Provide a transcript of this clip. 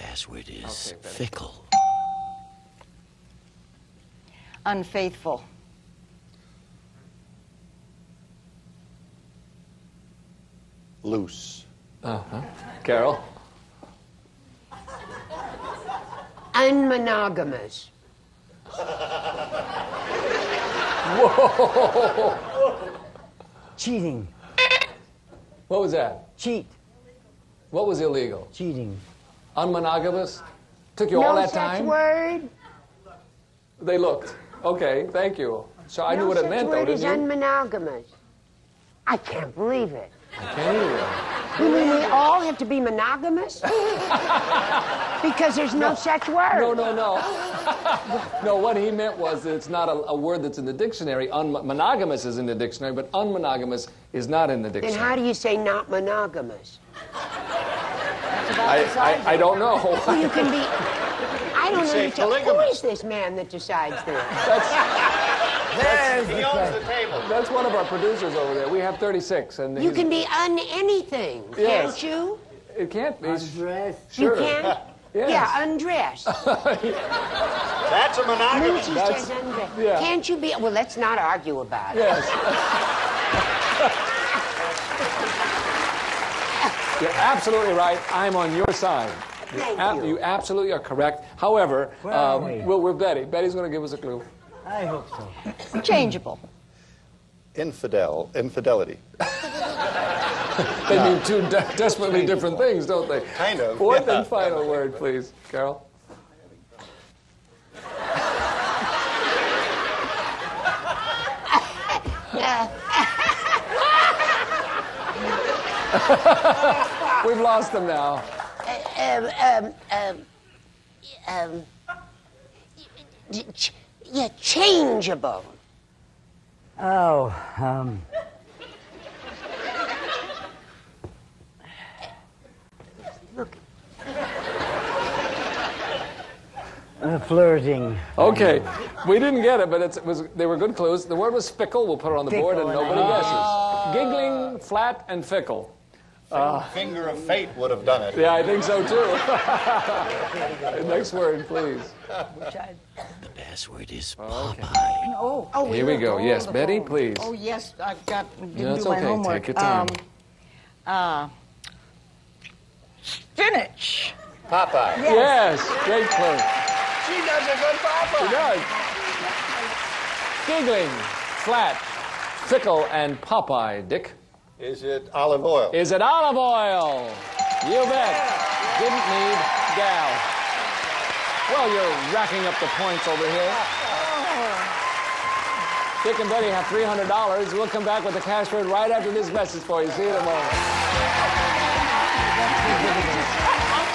password is fickle. Unfaithful. Loose. Carol? Unmonogamous. Whoa! Cheating. What was that? Cheat. What was illegal? Cheating. Unmonogamous? Took you all that time? No such word. They looked. Okay, thank you. So I knew what it meant, though, No such didn't word you? is unmonogamous. I can't believe it. I can't either. You mean we all have to be monogamous? Because there's no such word. No. No, what he meant was that it's not a word that's in the dictionary. Monogamous is in the dictionary, but unmonogamous is not in the Then dictionary. how do you say not monogamous? I don't know. Well, you can be... I don't say understand. Who polygamous. is this man that decides this? He owns the table. That's one of our producers over there. We have 36. And You can be anything, Yes. can't you? It can't be. Undressed. Sure. You can? Yes. Yeah, undressed. That's a monogamous. Lucy says undressed. yeah. Can't you be... Well, let's not argue about it. Yes. You're absolutely right. I'm on your side. Thank you. You absolutely are correct. However, Where are we? we're Betty. Betty's going to give us a clue. I hope so. Changeable. Infidelity. They mean two desperately different things, don't they? Kind of, Fourth yeah. and final word, please, Carol. We've lost them now. Yeah, changeable. Oh, Look, flirting. Okay, we didn't get it, but they were good clues. The word was fickle. We'll put it on the board, and Fickle, nobody guesses. Giggling, flat, and fickle. Finger of fate would have done it. Yeah, I think so too. Next word, please. The password is Okay. Popeye. Oh, Here we go. Yes, Betty, please. Oh, yes, I've got... Didn't That's do my okay. homework. Take your time. Spinach. Popeye. Yes, great clue. She does a good She Popeye. does. Giggling, flat, fickle, and Popeye. Dick, Is it olive oil? is it olive oil? You bet. Didn't need gal. Well, you're racking up the points over here. Dick and Betty have $300. We'll come back with the cash word right after this message for you. See you in a moment.